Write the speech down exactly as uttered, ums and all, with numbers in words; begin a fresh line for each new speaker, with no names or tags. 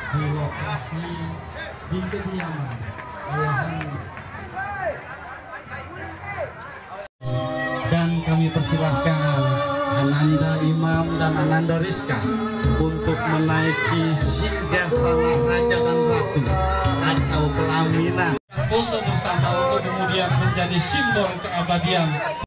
di lokasi di kediaman ayahan. Dan kami persilahkan Ananda Imam dan Ananda Rizka untuk menaiki singgasana raja dan ratu atau pelaminan. Poso bersama untuk kemudian menjadi simbol keabadian